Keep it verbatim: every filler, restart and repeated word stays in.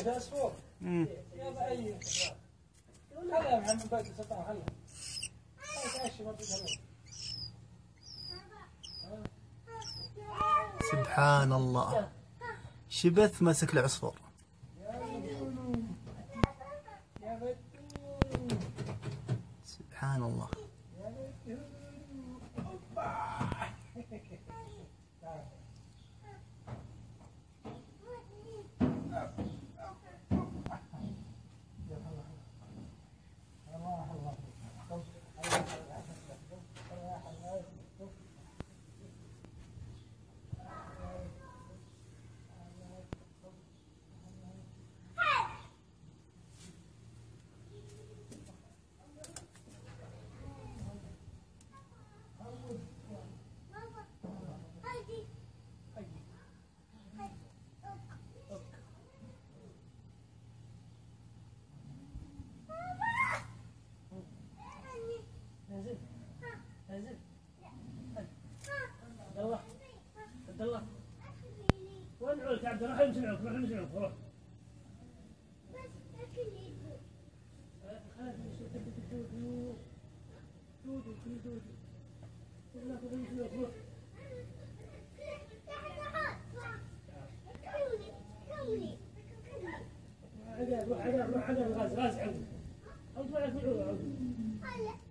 هذا عصفور. يلا أي خلها يا محمد بعد سطح خلها. تعشي ما تقدر. سبحان الله شبث مسك العصفور. سبحان الله. نزل نزل عبد الله عبد الله وين عود عبد الله؟ روح نسمعك روح نسمعك روح. دودو دودو دودو روح عقاب روح عقاب روح عقاب غاز غاز عود عود ولا تقول عود.